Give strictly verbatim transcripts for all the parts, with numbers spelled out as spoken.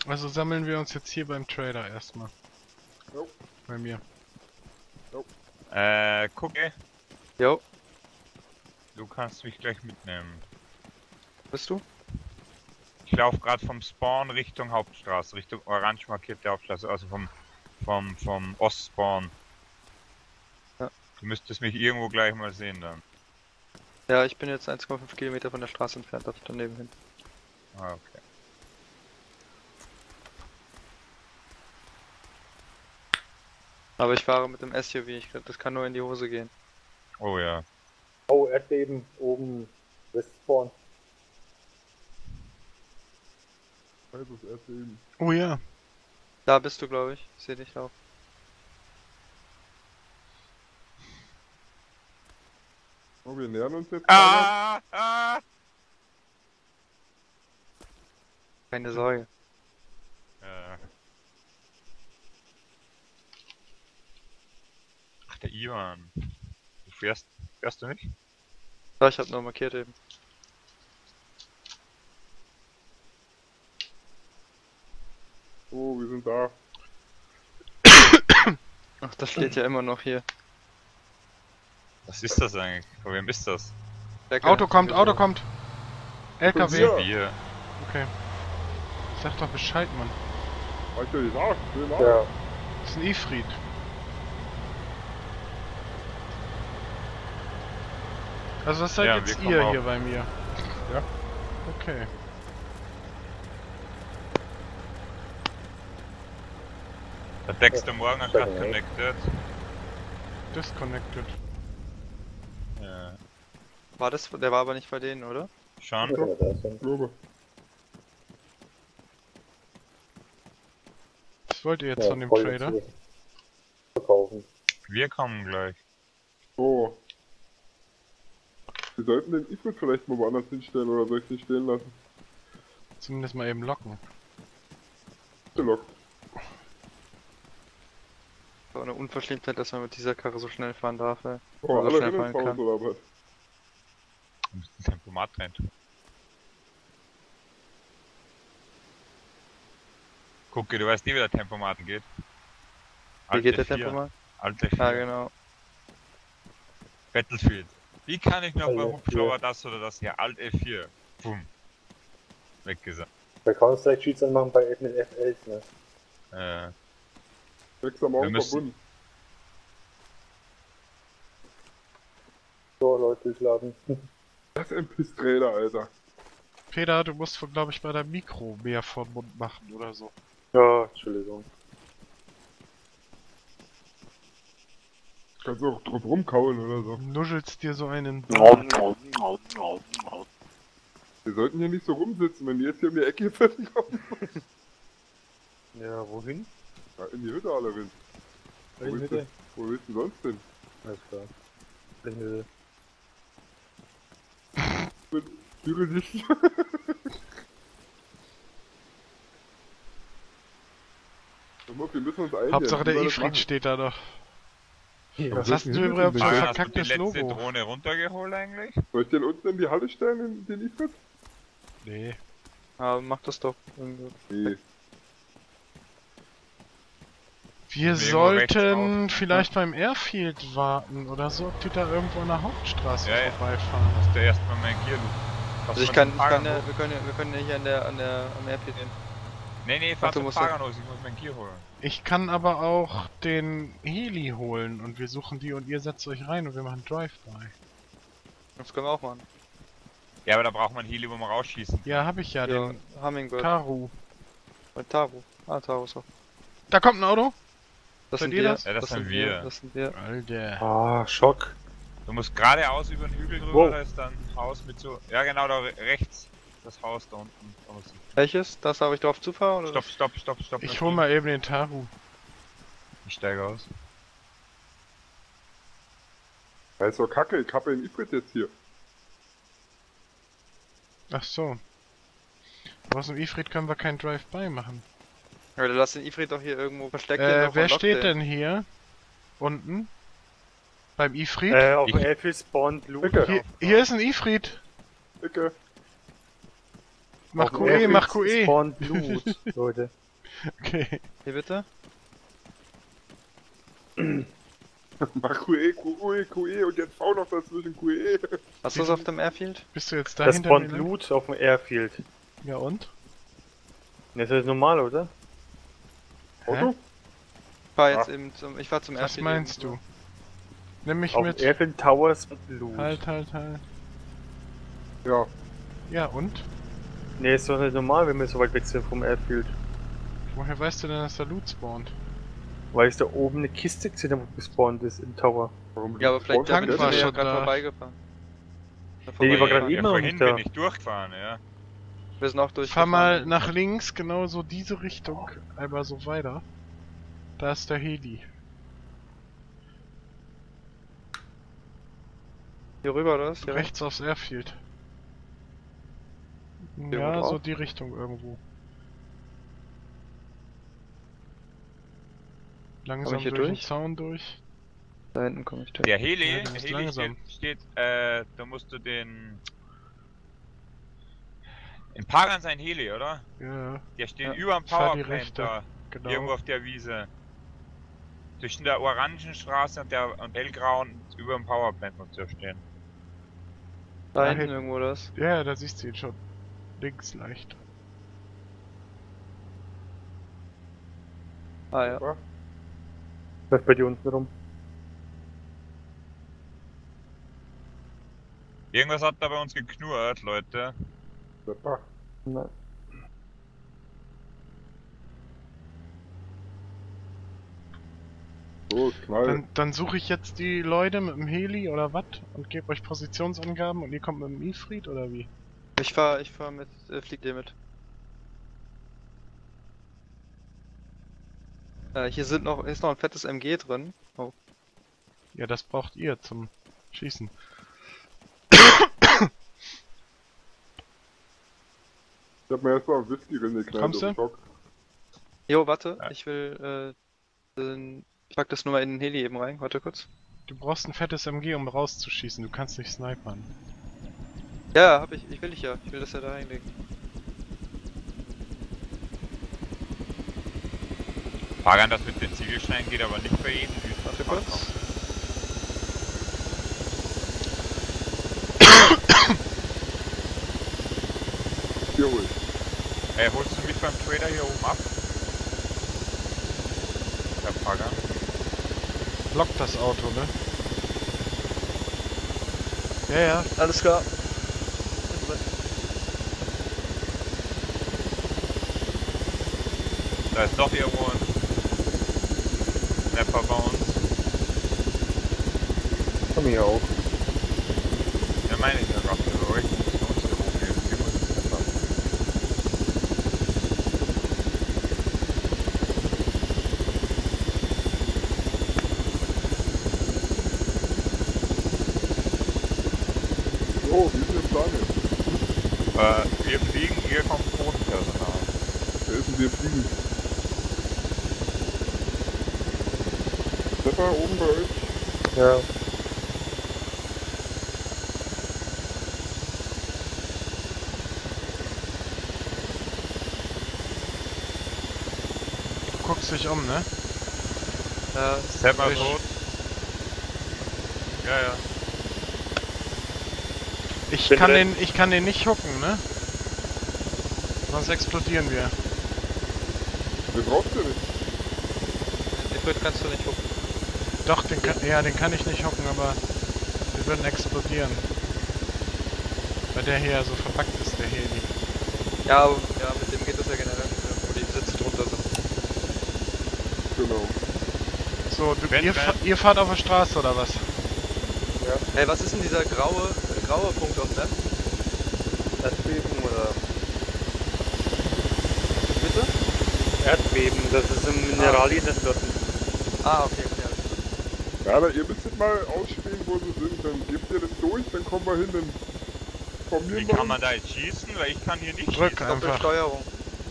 Also sammeln wir uns jetzt hier beim Trader erstmal. Jo. Bei mir. Jo. Äh, gucke. Jo. Du kannst mich gleich mitnehmen. Bist du? Ich laufe gerade vom Spawn Richtung Hauptstraße, Richtung orange markierte Hauptstraße, also vom vom vom Ostspawn. Ja. Du müsstest mich irgendwo gleich mal sehen dann. Ja, ich bin jetzt eins Komma fünf Kilometer von der Straße entfernt, darf ich daneben hin. Ah, okay. Aber ich fahre mit dem S U V, ich, das kann nur in die Hose gehen. Oh ja. Oh, Erdbeben oben Westspawn. Also das erste eben. Oh ja. Da bist du, glaube ich. Ich sehe dich auch. Oh, wir nähern uns jetzt. Ah, ah. Keine Sorge. Äh. Ach, der Ivan. Du fährst, fährst du nicht? Ja, ich hab nur markiert eben. Oh, wir sind da. Ach, das steht ja immer noch hier. Was ist das eigentlich? Von wem ist das? Der Auto kann- kommt, Auto kommt. L K W. Ja. Wir. Okay. Sag doch Bescheid, Mann. Hab ich ja gesagt, schön Ja. Das ist ein Ifrit. Also das seid Ja, jetzt wir kommen ihr auch. hier bei mir. Ja. Okay. Der Dexter Morgan hat gerade connected. Disconnected. Ja. War das, der war aber nicht bei denen, oder? Schon? Ja, da ist ein- glaube. Was wollt ihr jetzt ja, von dem voll Trader? zu verkaufen. Wir kommen gleich. So. Wir sollten den Ifrit vielleicht mal woanders hinstellen oder soll ich den stehen lassen? Zumindest mal eben locken. Gelockt. War eine Unverschämtheit, dass man mit dieser Karre so schnell fahren darf, ey. Oh, Also alle schnell rennen ins fahren Haus kann. oder was? Du musst ein Tempomat rein tun. Gucke, du weißt nie, wie der Tempomaten geht. Wie geht der vier. Tempomat? Alte vier. Ja, genau. Battlefield. Wie kann ich noch Alte beim Hubschrauber vier. das oder das hier? Alt F vier. Boom. Weggesagt. Bei Counter-Strike Cheats anmachen bei mit F elf, ne? Äh, Sechs am Morgen Wir müssen- verbunden. So, Leute, durchladen. Das ist ein Pisträder, Alter. Peter, du musst, glaube ich, bei der Mikro mehr vom Mund machen oder so. Ja, Entschuldigung. Kannst du auch drauf rumkauen oder so. Nuschelst dir so einen... Wir sollten hier nicht so rumsitzen, wenn die jetzt hier um die Ecke hier kommen. Ja, wohin? Ja, in die Hütte alle rein. Wo Welche willst Hütte? du- Wo willst du sonst hin? Alles klar. Welche Hütte? Mit Türenlicht. Wir müssen uns einigen. Hauptsache der wie wir das Ifrit machen. steht da doch. Ja, Was wir hast sind du hier überhaupt für denn? ein Fabian, hast du die verkacktes letzte Logo? Drohne runtergeholt eigentlich? Soll ich den unten in die Halle stellen, in den Ifrit? Nee. Aber mach das doch. irgendwie. Nee. Wir Irgendwo rechts sollten vielleicht beim Airfield warten oder so, ob die da irgendwo an der Hauptstraße Ja, ja. vorbeifahren. Hast du erstmal mein Gear Loop. Also ich kann, ich kann ja, wir können ja, wir können ja hier an der, an der, am Airfield hin. Nee, nee, fahr Ach, du zum musst Fahrerhaus, ich muss mein Gear holen. Ich kann aber auch den Heli holen und wir suchen die und ihr setzt euch rein und wir machen Drive-By. Das können wir auch machen. Ja, aber da braucht man Heli, wo man rausschießen. Ja, habe ich ja, Ja, den Hummingbird. Taru. Und Taru. Ah, Taru ist auch. Da kommt ein Auto. Das Seid sind ihr wir. das? Ja, das sind wir. Das sind wir. Alter. Ah, Schock. Du musst geradeaus über den Hügel drüber, Wow. da ist dann ein Haus mit so... Ja genau, da re- rechts. Das Haus da unten. Da muss ich- Welches? Das habe ich drauf zufahren oder? Stopp, stopp, stopp, stopp. Ich hol mal eben den Taru. Ich steige aus. Das ist doch kacke, ich hab den Ifrit jetzt hier. Ach so. Aber aus dem Ifrit können wir kein Drive-By machen. Ja, dann lass den Ifrit doch hier irgendwo versteckt. Äh, noch wer und lock steht den. denn hier? Unten? Beim Ifrit? Äh, auf Ich- Airfield spawnt Loot. Bitte. Hier, hier ist ein Ifrit. Icke. Mach Auf dem Q E, Airfield mach Q E! spawnt Blut, Leute. Okay. Hier bitte? Mach Q E, Q E, Q E und jetzt V noch dazwischen Q E. Hast du das auf dem Airfield? Bist du jetzt da Das hinter mir spawnt lang? Loot auf dem Airfield. Ja und? Das ist normal, oder? Auto? Ich fahr jetzt Ah. eben zum. Ich fahr zum Was Airfield. meinst eben. du? Nimm mich Auf mit. dem Airfield Towers Loot. Halt, halt, halt. Ja. Ja und? Nee, ist doch nicht normal, wenn wir so weit weg sind vom Airfield. Woher weißt du denn, dass da Loot spawnt? Weil ich da oben eine Kiste gesehen habe, wo gespawnt ist im Tower. Warum Ja, aber vielleicht Tank damit war sind wir ja schon gerade da. vorbeigefahren. Ja, Nee, die war vorbei- gerade Ja, eben noch vorhin nicht da. bin ich durchgefahren, ja. Wir sind auch durch. Fahr mal nach links, genau so diese Richtung. Einmal so weiter. Da ist der Heli. Hier rüber, oder was? Hier Rechts aufs Airfield. Hier Ja, wo drauf? so die Richtung irgendwo. Langsam ich hier durch den durch? Zaun durch. Da hinten komme ich durch. Der Heli, Ja, du bist Heli langsam. steht, steht äh, da musst du den... In Pagan sein Heli, oder? Ja, Der steht Ja. über dem Fahr die Powerplant rechte. da, genau. irgendwo auf der Wiese. Zwischen der Orangenstraße und der und hellgrauen über dem Powerplant muss der stehen. Da Da hinten hinten. irgendwo das. Ja, da siehst du ihn schon. Links leicht. Ah ja. Ja. Läuft bei dir unten rum. Irgendwas hat da bei uns geknurrt, Leute. Super. Nein. So, Knall. Dann, dann suche ich jetzt die Leute mit dem Heli oder was und gebe euch Positionsangaben und ihr kommt mit dem Ifrit oder wie? Ich fahr, ich fahr mit, äh, flieg dir mit. Äh, hier sind noch, ist noch ein fettes M G drin. Oh. Ja, das braucht ihr zum Schießen. Ich hab mir erstmal einen Whisky reingeknallt. Kommst im du? Schock. Jo, warte, Ja. ich will, äh, den, ich pack das nur mal in den Heli eben rein. Warte kurz. Du brauchst ein fettes M G, um rauszuschießen. Du kannst nicht snipern. Ja, hab ich, ich will ich ja. Ich will das ja da reinlegen. Pagan, das mit den Ziegelsteinen geht aber nicht bei jedem Süd. Warte kurz. Hier hol ich. Ey, holst du mich beim Trader hier oben ab? Herr Pagan. Blockt das Auto, ne? Ja, ja. Alles klar. Da ist doch irgendwo ein Snapper bei uns. Komm hier auch. Ja, meine ich ja gerade für euch. Für uns hier oben hier. Hier muss ein Snapper. So, wie ist denn der Plan jetzt? Äh, wir fliegen, hier kommt Bodenpersonal. Wer ist denn wir fliegen? Stefan, oben bei euch? Ja. Du guckst dich um, ne? Ja, Snapper Ich- tot. Ja, ja. Ich Bin kann drin. den, ich kann den nicht hucken, ne? Sonst explodieren wir. Den brauchst du nicht. den Crit kannst du nicht gucken. Doch, den kann, ja, den kann ich nicht hucken, aber wir würden explodieren. Weil der hier so verpackt ist, der Heli. Ja, aber, ja, mit dem geht das ja generell nicht mehr, wo die Sitze drunter sind. Genau. So, du, Wenn- ihr, fa ihr fahrt auf der Straße oder was? Hey, was ist denn dieser graue, äh, graue Punkt auf Map? Erdbeben oder? Bitte? Erdbeben, das ist ein Mineralien dort. Ah, okay, okay. alles klar. Ja, aber ihr müsstet mal ausstehen, wo sie sind. Dann gebt ihr das durch, dann kommen wir hin. Dann formieren Wie wir kann man uns. da jetzt schießen? Weil ich kann hier nicht Drück schießen. einfach. Doppelsteuerung.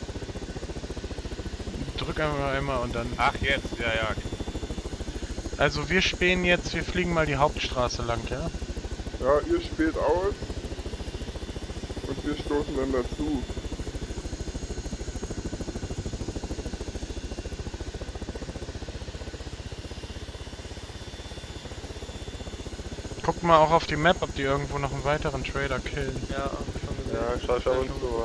Drück einfach einmal und dann. Ach, jetzt, ja, ja. Also wir spähen jetzt, wir fliegen mal die Hauptstraße lang, ja? Ja, ihr spielt aus. Und wir stoßen dann dazu. guck mal auch auf die Map, ob die irgendwo noch einen weiteren Trader killen. Ja, hab ich schon gesehen. Ja, schau, schau uns rüber.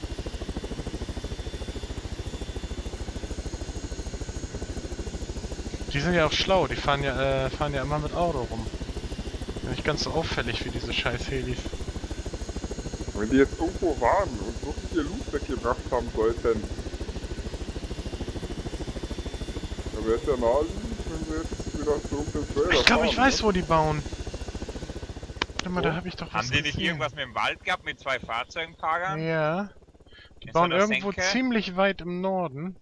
Die sind ja auch schlau, die fahren ja, äh, fahren ja immer mit Auto rum. Nicht ganz so auffällig wie diese scheiß Helis. Wenn die jetzt irgendwo waren und wirklich ihr Loot weggebracht haben sollten, dann wäre es ja naheliegend, wenn wir jetzt wieder zu irgendeinem Trailer Ich glaube, ich fahren, weiß, ne? wo die bauen. Warte mal, Wo? da habe ich doch was Haben die nicht gesehen. irgendwas mit dem Wald gehabt, mit zwei Fahrzeugenparkern? Ja. Die In bauen so einer irgendwo Senke? ziemlich weit im Norden.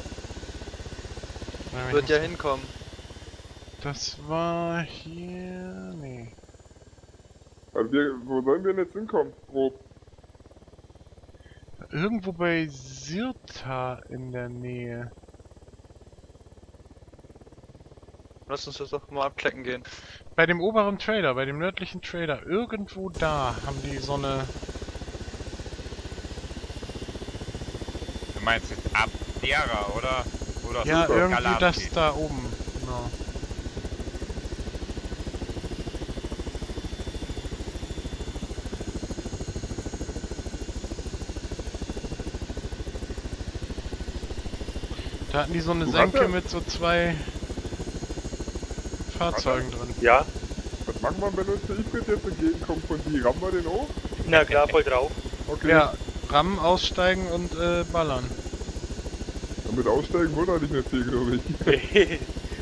Ja, ich Wird muss- ja hinkommen. Das war hier... Nee. Also wir, wo sollen wir denn jetzt hinkommen, grob? Irgendwo bei Sirta in der Nähe. Lass uns das doch mal abchecken gehen. Bei dem oberen Trader, bei dem nördlichen Trader. Irgendwo da haben die so eine... Du meinst jetzt Abdera, oder? Oder Ja, Super irgendwie das Galassi? da oben. Genau. Da hatten die so eine Du Senke hast ja- mit so zwei Fahrzeugen drin. Ja? Was machen wir, wenn uns der Ifrit jetzt entgegenkommt von die? Rammen wir den hoch? Na klar, voll drauf. Okay. Ja, rammen, aussteigen und äh, ballern. Damit aussteigen wollen wir nicht mehr viel, glaube ich.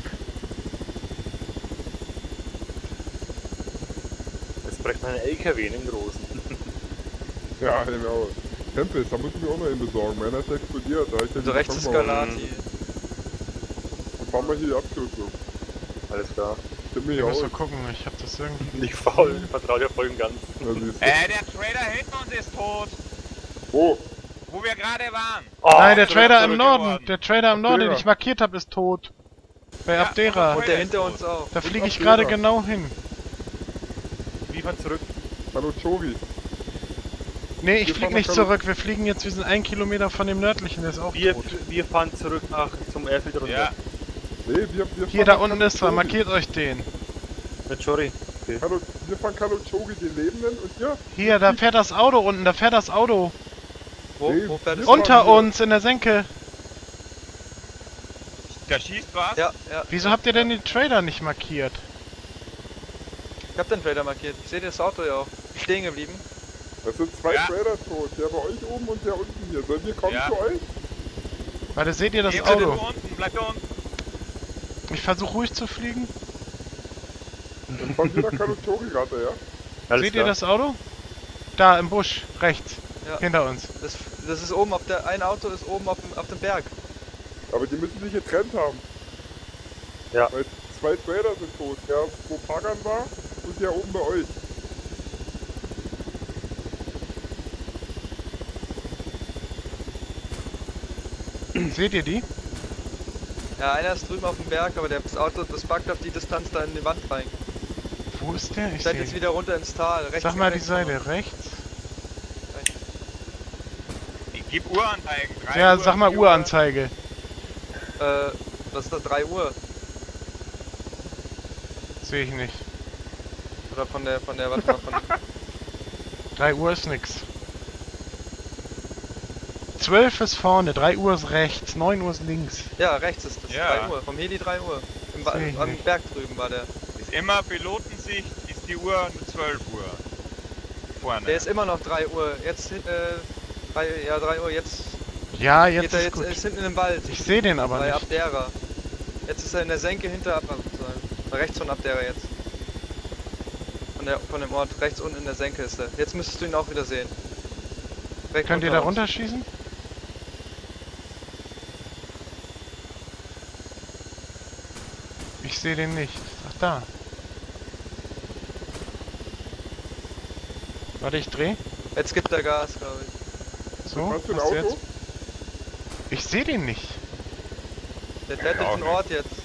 Jetzt bräuchte man einen L K W, einen großen. Ja, genau. Tempest, da müssen wir auch noch einen besorgen. Meiner ist explodiert. Da ich Also rechts ist Galati. Dann fahren wir hier die Abkürzung. Alles klar. Stimmt mich Ich muss aus. mal gucken, ich hab das irgendwie... Nicht faul, vertrau dir voll und ganz. Ja, siehst du. Äh, der Trader hinter uns ist tot, Wo? wo wir gerade waren. Oh, Nein, der zurück, Trader im zurück Norden! geworden. Der Trader im Norden, den Abdera. ich markiert habe, ist tot. Bei Ja, Abdera. Und der hinter uns auch. Da fliege ich Abdera. gerade genau hin. liefern zurück. Hallo Chori. Nee, ich Wir fliege fahren nicht nach zurück. Wir fliegen jetzt, wir sind ein Kilometer von dem nördlichen, der ist auch Wir, tot. wir fahren zurück nach zum Airfield runter. Ja, Nee, wir, wir Hier, fahren da nach unten ist er. Kalachori. Markiert euch den. Mit Chori. Hallo, wir fahren Kalachori, den Lebenden, und hier, Hier, da fährt das Auto unten. Da fährt das Auto. Wo, Nee, wo fährt es? wir- Unter hier. uns, in der Senke. da schießt was. Ja, ja. Wieso habt ihr denn den Trader nicht markiert? Ich hab den Trader markiert. Ich sehe das Auto ja auch. Stehen geblieben. das sind zwei Ja. Trader tot. Der bei euch oben und der unten hier. Sollen wir kommen Ja. zu euch? Warte, seht ihr das Geh bitte Auto? unten, bleib da unten. Ich versuche ruhig zu fliegen. Dann fahren wir nach Kalachori gerade, ja? Alles Seht klar. ihr das Auto? Da, im Busch, rechts. Ja. Hinter uns. Das, das ist oben auf der. Ein Auto ist oben auf dem, auf dem Berg. Aber die müssen sich getrennt haben. Ja. Weil zwei Trader sind tot. Der, wo Pagan war, und der oben bei euch. Seht ihr die? Ja, einer ist drüben auf dem Berg, aber der, das Auto, das backt auf die Distanz da in die Wand rein. Wo ist der? Ich Seid sehe jetzt ihn. wieder runter ins Tal. Rechts Sag mal die rechts von Seite, uns. rechts. Ich geb Uhranzeigen. drei Ja, Uhr, sag mal vier Uhranzeige. Äh, das ist da drei Uhr. Sehe ich nicht. Oder von der, von der, warte mal, von. drei Uhr ist nix. zwölf ist vorne, drei Uhr ist rechts, neun Uhr ist links. Ja, rechts ist das. Ja. drei Uhr. Vom Heli drei Uhr. Im Wa- Seh ich am nicht. Berg drüben war der. Ist immer Pilotensicht, ist die Uhr nur zwölf Uhr. Vorne. Der ist immer noch drei Uhr. Jetzt, äh, drei, ja, drei Uhr. Jetzt Ja, geht jetzt er ist jetzt, gut. ist hinten im Wald. Ich sehe den aber bei nicht. Abdera. Jetzt ist er in der Senke hinter Ab sozusagen. Rechts von Abdera jetzt. Von, der, von dem Ort. Rechts unten in der Senke ist er. Jetzt müsstest du ihn auch wieder sehen. Direkt Könnt ihr unter da uns. runterschießen? Ich sehe den nicht. Ach da. Warte, ich dreh. Jetzt gibt er Gas, glaube ich. So, Hast du ein hast du Auto? jetzt? Ich sehe den nicht. Der fährt auch durch den nicht. Ort jetzt.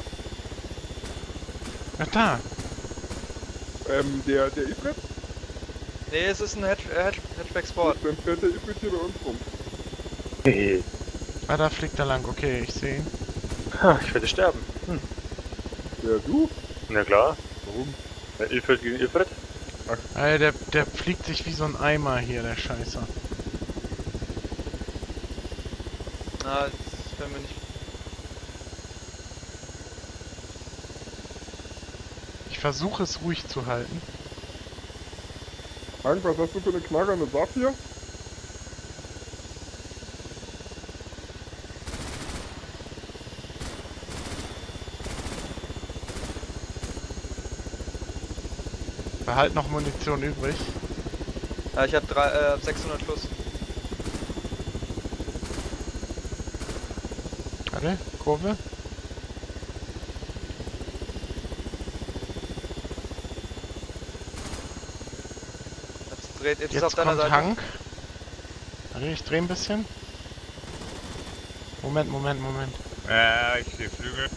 Ach da. Ähm, der, der Ifrit? Nee, es ist ein Hatch, äh, Hatch, Hatchback Sport. Dann fährt der Ifrit hier bei uns rum. Hehe. Ah, da fliegt er lang. Okay, ich sehe ihn. Ha, ich werde sterben. Hm. Der, du? Na klar. Warum? Der Ilfred gegen Ilfred? Alter, der, der fliegt sich wie so ein Eimer hier, der Scheißer. Na, das können wir nicht. Ich versuche es ruhig zu halten. Hank, was hast du für eine Knarre? Eine Saphir? Behalt noch Munition übrig. Ja, ich hab drei, äh, sechshundert Schuss. Warte, Kurve. Jetzt dreht, jetzt, ist Jetzt auf deiner kommt Seite. Hank. Warte, ich drehe ein bisschen. Moment, Moment, Moment. Äh, ich sehe Flügel.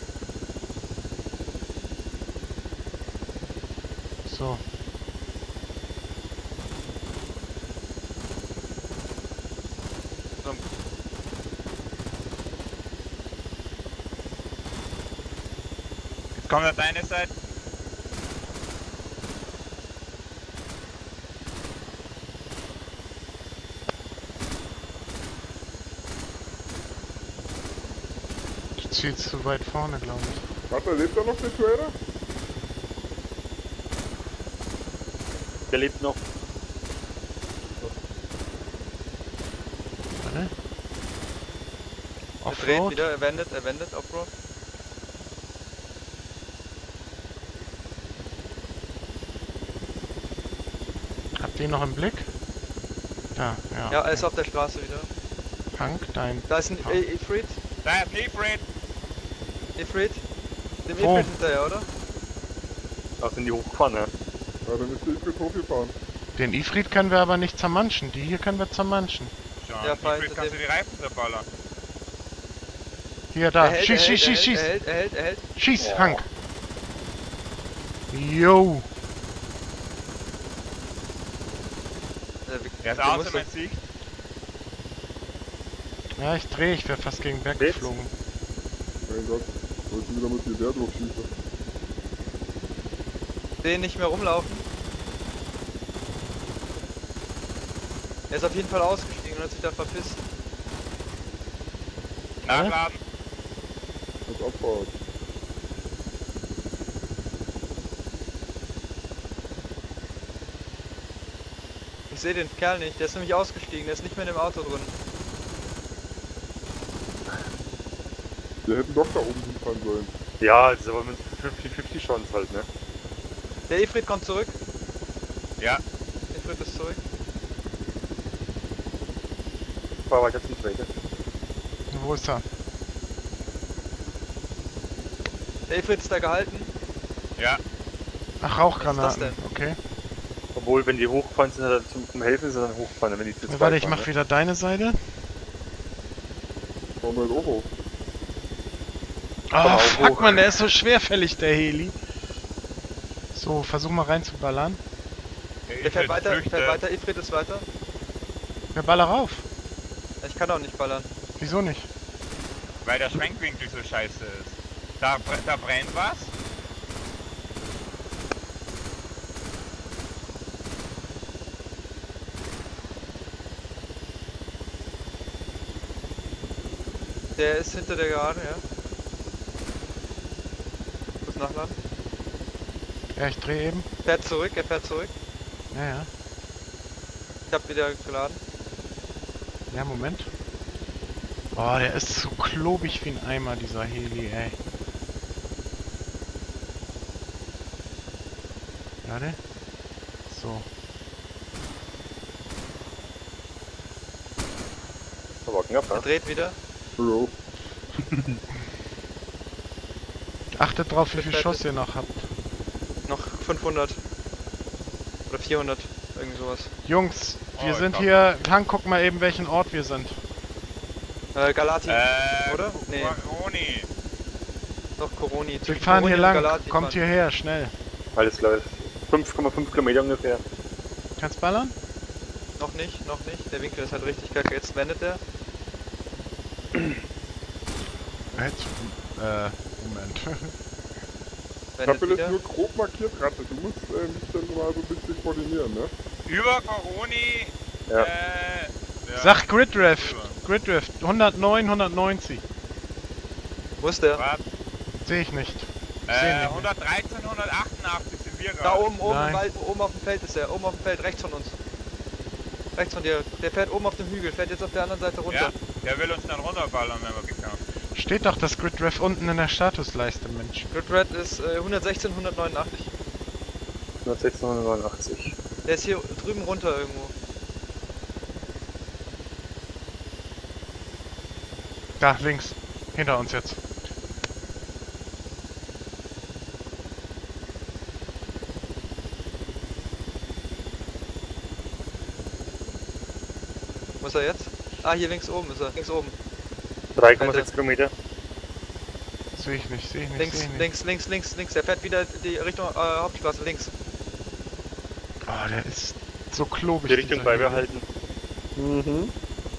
So. So. Jetzt kommt er deine Seite. Ich ziehe zu weit vorne, glaube ich. Warte, lebt da noch der Trader? Der lebt noch. Warte. Er dreht Offroad. wieder, er wendet, er wendet, Offroad. Habt ihr ihn noch im Blick? Da, ja. Ja, er okay. ist auf der Straße wieder. Hank, dein. Da ist ein Ah. I- Ifrit. Da ist ein Ifrit. Ifrit. Dem Wo? Ifrit hinterher, oder? Da sind die hochgefahren, ja. Ja, dann ist der Ifrit hochgefahren. Den Ifrit können wir aber nicht zermanschen. Die hier können wir zermanschen. Schon, Ja, Feind, Ifrit kannst du dem- die Reifen zerballern. Hier, da. Er hält, schieß, er schieß, hält, schieß, schieß. er hält, er hält, er hält. Schieß, Ja. Hank. Yo. Äh, wir- Er ist wir außer mussten- mein Sicht. Ja, ich drehe. Ich wäre fast gegen Berg Jetzt? geflogen. Mein Gott, wollte wieder mit Gewehr drauf schießen. Den nicht mehr rumlaufen. Er ist auf jeden Fall ausgestiegen und hat sich da verpisst. Nachladen. Das Abfahrt. Ich sehe den Kerl nicht, der ist nämlich ausgestiegen, der ist nicht mehr in dem Auto drin. Wir hätten doch da oben hinfahren sollen. Ja, das ist aber mit fünfzig fünfzig Chance halt, ne? Der Ifrit kommt zurück. Ja. Ifrit ist zurück. Fahr weiter zum Trader. Wo ist er? Der Ifrit ist da gehalten. Ja. Ach, Rauchgranaten. Was ist Okay. Obwohl, wenn die hochgefahren sind, halt zum, zum Helfen sind dann hochgefahren, wenn die zu Ja, zweit warte, ich waren, mach ne? wieder deine Seite. Fahren wir jetzt auch hoch. Ah, auch fuck hoch. man, der ist so schwerfällig, der Heli. So, versuch mal reinzuballern. Der fährt weiter, fährt weiter, Ifrit ist weiter. Ja, baller rauf. Ich kann auch nicht ballern. Wieso nicht? Weil der Schwenkwinkel so scheiße ist. Da, br- da brennt was. Der ist hinter der Gerade, ja. Muss nachladen. Ja, ich drehe eben. Fährt zurück, er fährt zurück. Ja, ja. Ich hab wieder geladen. Ja, Moment. Boah, der ist so klobig wie ein Eimer, dieser Heli, ey. Warte. So. Aber knapp, Er ja? dreht wieder. Bro. Achtet drauf, wie viel Fährt Schuss mit- ihr noch habt. Noch fünfhundert. Oder vierhundert. Irgendwie sowas. Jungs, wir Oh, sind komm. hier... Hank, guck mal eben, welchen Ort wir sind. Äh, Galati. Äh, Oder? Nee. Coroni. Doch, Coroni. Wir Zwischen fahren Coroni hier und lang. Galati Kommt fahren. hierher, schnell. Alles klar. fünf Komma fünf Kilometer ungefähr. Kannst ballern? Noch nicht, noch nicht. Der Winkel ist halt richtig kacke. Jetzt wendet er. Jetzt. Äh, Moment. Ich Wendet habe mir das wieder. nur grob markiert, Ratte. Du musst äh, mich dann mal so ein bisschen koordinieren, ne? Über Coroni. Ja. Äh, ja. Sag Gridrift. Über. Gridrift. hundertneun, hundertneunzig. Wo ist der? Wart, Sehe ich nicht. Ich seh äh, nicht mehr. hundertdreizehn, hundertachtundachtzig sind wir Da gerade. oben, oben Nein. im Wald, oben auf dem Feld ist er. Oben auf dem Feld, rechts von uns. Rechts von dir. Der fährt oben auf dem Hügel, fährt jetzt auf der anderen Seite runter. Ja, der will uns dann runterballern, wenn wir gekämpft. Steht doch das Gridrift unten in der Statusleiste, Mensch. Good Red ist äh, hundertsechzehn, hundertneunundachtzig. hundertsechzehn, Der ist hier drüben runter irgendwo. Da, links. Hinter uns jetzt. Wo ist er jetzt? Ah, hier links oben ist er. Links oben. drei Komma sechs Kilometer. Sehe ich nicht, sehe ich nicht, Links, sehe ich nicht. links, links, links, links. Der fährt wieder die Richtung äh, Hauptstraße links. Oh, der ist so klobig. Die Richtung dieser beibehalten. Mhm.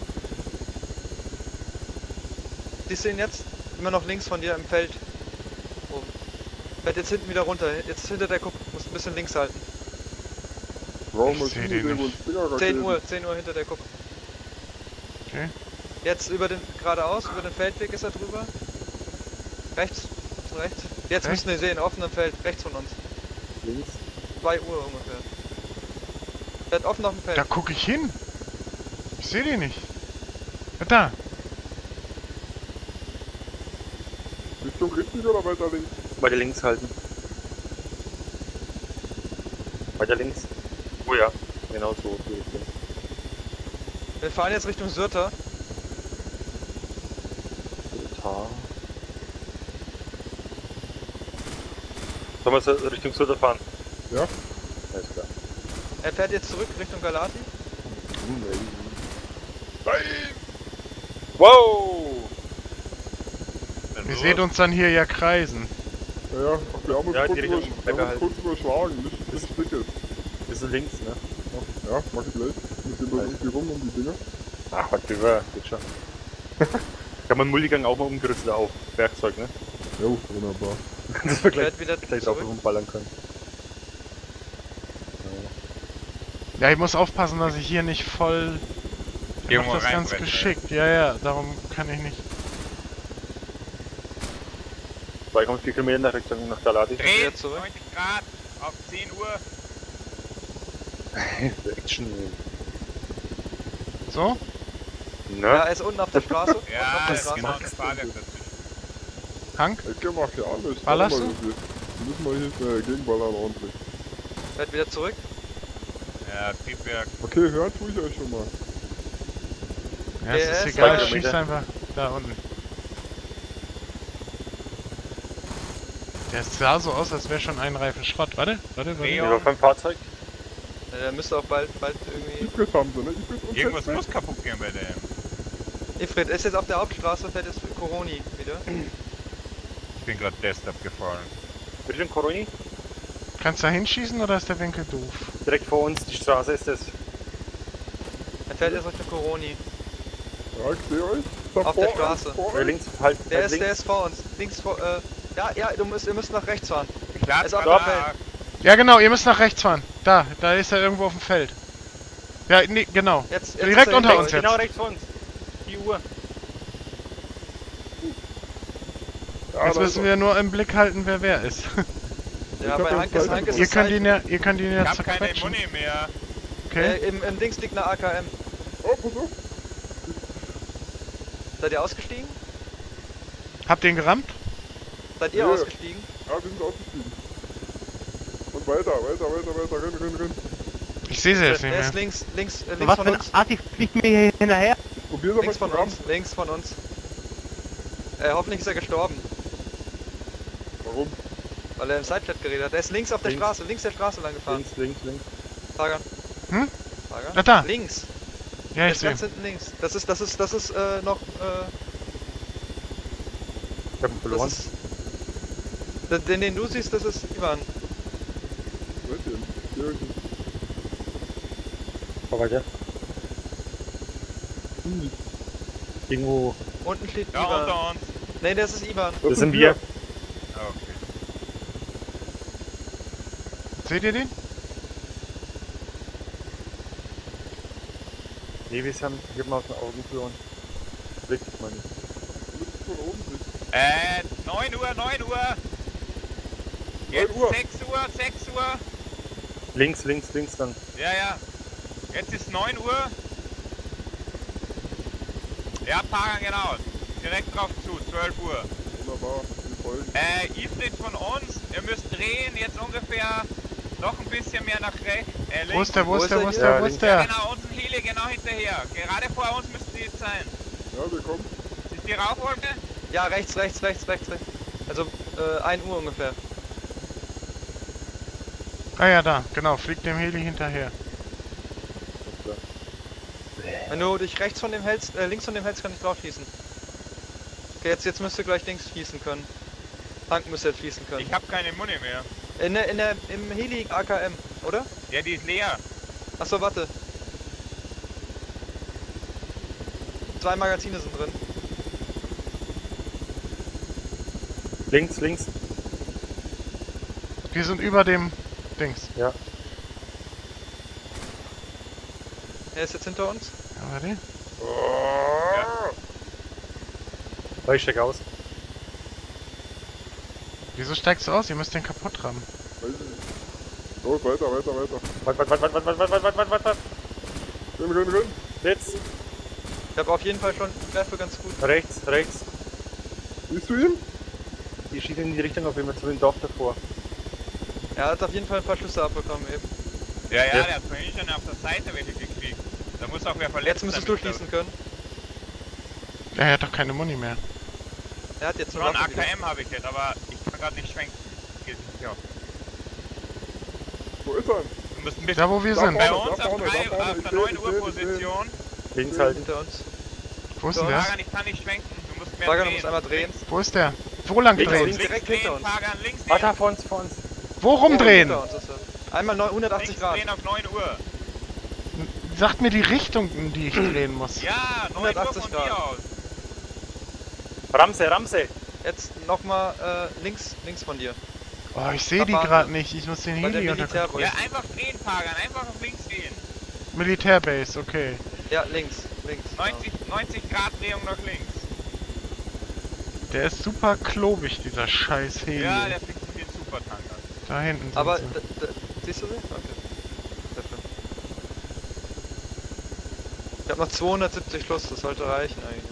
Siehst du ihn jetzt? Immer noch links von dir im Feld. Oben. Fährt jetzt hinten wieder runter. Jetzt hinter der Kuppe. Muss ein bisschen links halten. Warum Ich ist seh die den Ding nicht. und Spinnerraketen? zehn Uhr, zehn Uhr hinter der Kuppe. Okay. Jetzt über den, geradeaus, über den Feldweg ist er drüber. Rechts, rechts. Jetzt Okay. müssen wir sehen, offenem Feld, rechts von uns. Links. zwei Uhr ungefähr. Fährt offen auf dem Feld. Da gucke ich hin. Ich sehe den nicht. Ja, da. Richtung richtig oder weiter links? Weiter links halten. Weiter links. Oh ja, genau so. die Richtung. Wir fahren jetzt Richtung Syrta. Total. Sollen wir so Richtung Süder fahren? Ja. Alles klar. Er fährt jetzt zurück Richtung Galati. Nein! Wow! Ihr seht uns dann hier ja kreisen. Ja, ja, ach, wir haben uns Ja, kurz, die über, Richtung wir haben uns beibehalten. kurz überschlagen, nicht, nicht dickes. Bisschen links, ne? Ja, mach ich gleich. Mit dem irgendwie rum um die Dinger. Ach, was über, geht schon. Kann man Multigang auch mal umgerüstet auf Werkzeug, ne? Jo, wunderbar. Dass wir gleich, Fährt wieder gleich drauf zurück. rumballern können. Ja, ich muss aufpassen, dass ich hier nicht voll... Ich Irgendwo mach das ganz reinbreche. geschickt. Ja, ja, darum kann ich nicht... zwei Komma vier Kilometer nach Richtung nach Galati. Dreht Wieder zurück. neunzig Grad auf zehn Uhr. Action. So? Ne? Ja, er ist unten auf der Straße. unten auf Ja, der das ist Straße. genau das Fahrwerk dazwischen. Hank? Ecke macht ja alles. Ballerst Warte mal, du? Wir wir müssen mal hier schnell gegenballern ordentlich. Fährt wieder zurück. Ja, Triebwerk. Okay, hören tue ich euch schon mal. Ja, Der es ist ist egal, zwei schieß Kilometer. einfach da unten. Der sah so aus, als wäre schon ein Reifen Schrott. Warte, warte, warte. Leo. Über beim Fahrzeug. Ja, der müsste auch bald, bald irgendwie. Ifrit haben sie, ne? Ifrit und Irgendwas Festback. muss kaputt gehen bei dem. Ifrit ist jetzt auf der Hauptstraße, fährt jetzt für Coroni wieder. Ich bin gerade Desktop gefahren. Richtung Coroni. Kannst du da hinschießen oder ist der Winkel doof? Direkt vor uns, die Straße ist das. Er fährt jetzt Richtung Coroni. Ja, ich sehe euch. Da Auf vor der euch, Straße. vor Äh, euch. links, halt, Der halt ist, links. der ist vor uns. Links vor, äh. Ja, ja, du müsst, ihr müsst nach rechts fahren. Ich lade Ist auf gerade dem nach. Ja genau, ihr müsst nach rechts fahren. Da, da ist er irgendwo auf dem Feld. Ja, nee, genau. Jetzt, jetzt Direkt ist er unter hinter uns euch. Genau rechts vor uns. Die Uhr. Ja, Jetzt da müssen ist wir nur im Blick halten, wer wer ist. Ja, Ich hab bei den Hank ist, Zeichen Hank ist ihr das könnt ihn Zeichen. ja, ihr könnt ihn ja Ich hab keine zerquetschen. Muni mehr. Okay. Äh, im, Im Dings liegt eine A K M. Oh, pass auf. Seid ihr ausgestiegen? Habt ihr ihn gerammt? Seid ihr Ja. ausgestiegen? Ja, wir sind ausgestiegen. Und weiter, weiter, weiter, weiter, renn, renn, renn. Ich sehe sie jetzt nicht Der mehr. ist links, links, äh, links Was von für ein uns. Artig fliegt mir hier hinterher? Ich probier doch Links mal von zu rammen. uns, links von uns. Äh, hoffentlich ist er gestorben, Warum? weil er im Sidechat geredet hat. Der ist links auf der Links. Straße, links der Straße lang gefahren. Links, links, links. Sagan. Hm? Sagan? Ah, da. Links. Ja, Der ich ist sehe. ganz hinten links. Das ist, das ist, das ist, äh, noch, äh, Ich hab ihn das verloren. ist... Den, den, den du siehst, das ist Ivan. Seid ihr? Hier unten. Fahr weiter. Hm. Irgendwo. Unten steht Ja, Ivan. unter uns. Nee, das ist Ivan. Das sind wir. Ah, okay. Seht ihr den? Nee, wir haben, ich hab mal aus den Augen verloren. Blick, meine ich. Du müsstest von oben sehen. Äh, neun Uhr, neun Uhr. Jetzt Uhr. sechs Uhr, sechs Uhr. Links, links, links dann. Ja, ja. Jetzt ist neun Uhr. Ja, Pagan, genau. Direkt drauf zu, zwölf Uhr. Wunderbar, die folgen. Äh, Ifrit von uns, ihr müsst drehen, jetzt ungefähr noch ein bisschen mehr nach rechts. Äh, links. Wo ist der, wo Wo ist ist der, er wo ist hier? der, Ja, wo links. ist Ja, der? genau, unseren Heli genau hinterher. Gerade vor uns müssten die jetzt sein. Ja, wir kommen. Ist die Rauchwolke? Ja, rechts, rechts, rechts, rechts, rechts. Also äh, ein Uhr ungefähr. Ah ja, da, genau, fliegt dem Heli hinterher. Wenn du dich rechts von dem hältst, äh, links von dem hältst, kann ich drauf schießen. Okay, jetzt, jetzt müsst ihr gleich links schießen können. Tank müsste jetzt schießen können. Ich hab keine Muni mehr. In der, in der, im Heli A K M, oder? Ja, die ist leer. Achso, warte. Zwei Magazine sind drin. Links, links. Die sind über dem Dings. Ja. Er ist jetzt hinter uns. Ja, warte. Oh, ich steig aus. Wieso steigst du aus? Ihr müsst den kaputt rammen. Weiß ich nicht. Los, weiter, weiter, weiter. Wart, wart, wart, wart, wart, wart, wart, wart, wart, wart, wart. Renn, renn, renn. Jetzt. Ich habe auf jeden Fall schon Treffer ganz gut. Rechts, rechts. Siehst du ihn? Die schießen in die Richtung auf jeden Fall zu dem Dorf davor. Er hat auf jeden Fall ein paar Schüsse abbekommen eben. Ja, ja, Ja. der hat vorhin schon auf der Seite welche gekriegt. Da muss auch wer verletzt Jetzt müsstest du sein, glaub schießen können. Er hat doch keine Muni mehr. Er hat jetzt ich. eine Schon Waffe wieder. A K M habe ich jetzt, aber ich kann gerade nicht schwenken. Geht nicht auf. Wo ist er? Du musst ein bisschen Da, wo wir Da sind. bei vorne, uns da auf, vorne, drei, da vorne. auf Ich der seh, neun ich Uhr seh, ich Position. Links halten. Hinter uns. Wo ist denn So, der? Pagan, ich kann nicht schwenken. Du musst mehr Pagan, du drehen. musst einmal drehen. Links, Wo ist der? Wo lang Links, drehen? links. links Direkt drehen, hinter uns. Pagan, links Ah, drehen. da vor uns, vor uns. Wo rumdrehen? Hinter uns ist er. Einmal neun- hundertachtzig Links Grad. drehen auf neun Uhr. Sagt mir die Richtung, in die ich drehen muss. Ja, neun Uhr hundertachtzig von Grad. mir aus. Ramse, Ramse. Jetzt nochmal äh, links, links von dir. Oh, ich sehe die fahren gerade wir. nicht. Ich muss den Bei der Heli unter Militär- Kontrolle. Ja, einfach drehen, Pagan. Einfach auf links gehen. Militärbase, okay. Ja, links, links. neunzig, neunzig Grad Drehung nach links. Der ist super klobig, dieser scheiß Heli. Ja, der fliegt mit den Supertankern. Da hinten sind Aber, sie. d- d- siehst du sie? Okay. Sehr schön. Ich hab noch zweihundertsiebzig Schuss, das sollte reichen eigentlich.